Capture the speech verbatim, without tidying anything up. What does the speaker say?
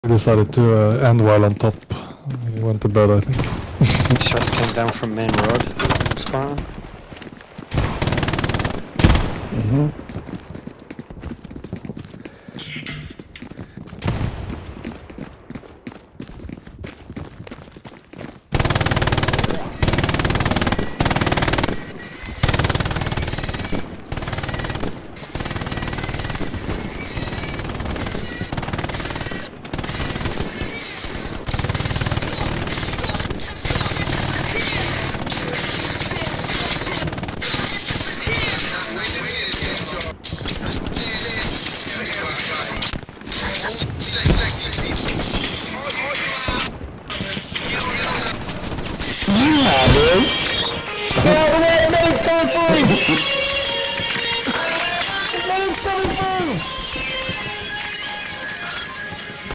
He decided to uh, end while on top. He went to bed, I think. Shots came down from main road. Spawn. Mm-hmm.